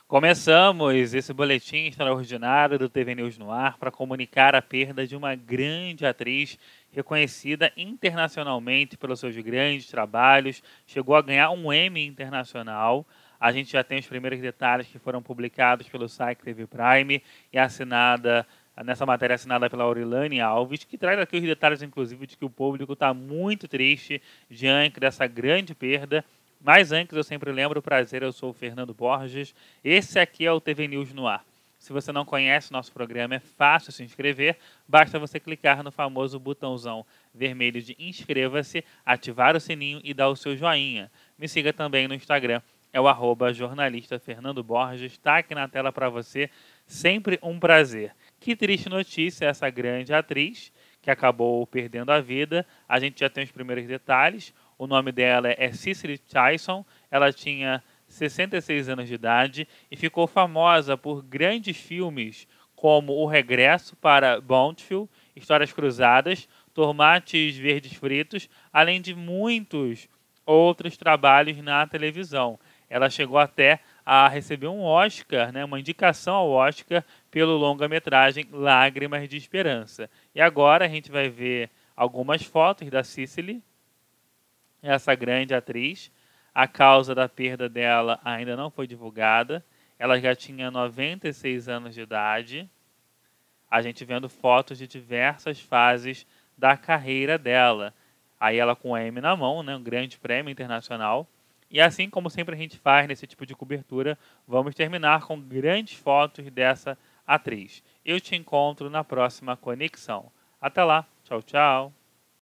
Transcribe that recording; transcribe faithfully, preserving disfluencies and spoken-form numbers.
Começamos esse boletim extraordinário do T V News no ar para comunicar a perda de uma grande atriz reconhecida internacionalmente pelos seus grandes trabalhos, chegou a ganhar um Emmy internacional. A gente já tem os primeiros detalhes que foram publicados pelo site T V Prime e assinada nessa matéria assinada pela Aurilane Alves, que traz aqui os detalhes, inclusive, de que o público está muito triste diante dessa grande perda. Mas antes, eu sempre lembro, prazer, eu sou o Fernando Borges, esse aqui é o T V News no ar. Se você não conhece o nosso programa, é fácil se inscrever, basta você clicar no famoso botãozão vermelho de inscreva-se, ativar o sininho e dar o seu joinha. Me siga também no Instagram, é o arroba jornalista Fernando Borges, está aqui na tela para você, sempre um prazer. Que triste notícia essa grande atriz, que acabou perdendo a vida, a gente já tem os primeiros detalhes. O nome dela é Cicely Tyson, ela tinha sessenta e seis anos de idade e ficou famosa por grandes filmes como O Regresso para Bountiful, Histórias Cruzadas, Tomates Verdes Fritos, além de muitos outros trabalhos na televisão. Ela chegou até a receber um Oscar, né, uma indicação ao Oscar pelo longa-metragem Lágrimas de Esperança. E agora a gente vai ver algumas fotos da Cicely, essa grande atriz. A causa da perda dela ainda não foi divulgada. Ela já tinha noventa e seis anos de idade. A gente vendo fotos de diversas fases da carreira dela. Aí ela com o Emmy na mão, né, um grande prêmio internacional. E assim como sempre a gente faz nesse tipo de cobertura, vamos terminar com grandes fotos dessa atriz. Eu te encontro na próxima conexão. Até lá, tchau, tchau.